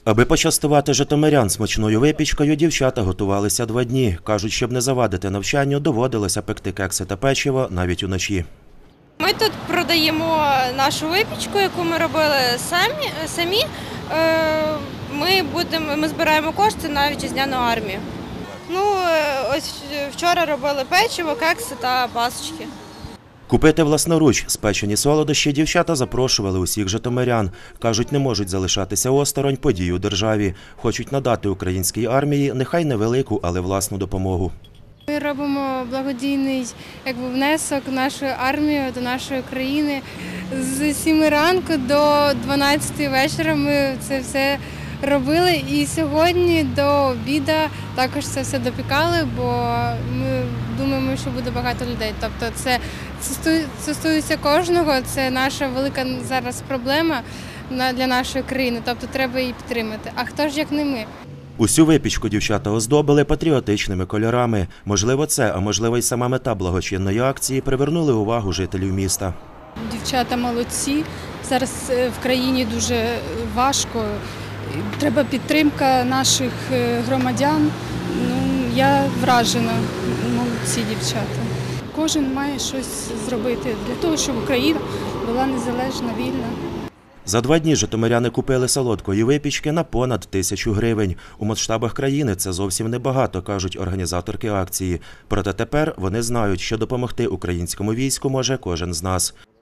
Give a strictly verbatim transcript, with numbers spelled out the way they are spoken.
Аби почастувати житомирян смачною випічкою, дівчата готувалися два дні. Кажуть, щоб не завадити навчанню, доводилося пекти кекси та печиво навіть уночі. Ми тут продаємо нашу випічку, яку ми робили самі. самі. Ми, будемо, ми збираємо кошти на вітчизняну армію. Ну, ось вчора робили печиво, кекси та пасочки. Купити власноруч спечені солодощі дівчата запрошували усіх житомирян. Кажуть, не можуть залишатися осторонь подій у державі. Хочуть надати українській армії нехай невелику, але власну допомогу. Ми робимо благодійний якби, внесок в нашу армію, до нашої країни. З сіми ранку до дванадцяти вечора ми це все робили. І сьогодні до обіду також це все допікали, бо ми думаємо, що буде багато людей. Тобто це стосується кожного, це наша велика зараз проблема для нашої країни, тобто треба її підтримати. А хто ж як не ми? Усю випічку дівчата оздобили патріотичними кольорами. Можливо, це, а можливо й сама мета благочинної акції привернули увагу жителів міста. Дівчата молодці. Зараз в країні дуже важко. Треба підтримка наших громадян. Ну, я вражена. Молодці дівчата. Кожен має щось зробити для того, щоб Україна була незалежна, вільна. За два дні житомиряни купили солодкої випічки на понад тисячу гривень. У масштабах країни це зовсім небагато, кажуть організаторки акції. Проте тепер вони знають, що допомогти українському війську може кожен з нас.